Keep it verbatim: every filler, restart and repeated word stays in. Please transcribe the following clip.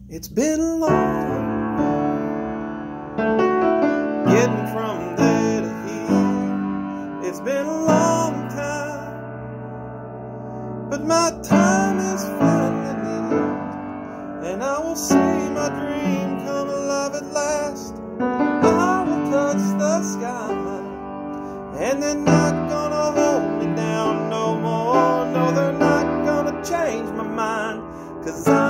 It's been long getting from there to here. It's been a long time, but my time is finally near, and I will see my dream come alive at last. I will touch the sky, and they're not gonna hold me down no more. No, they're not gonna change my mind, 'cause I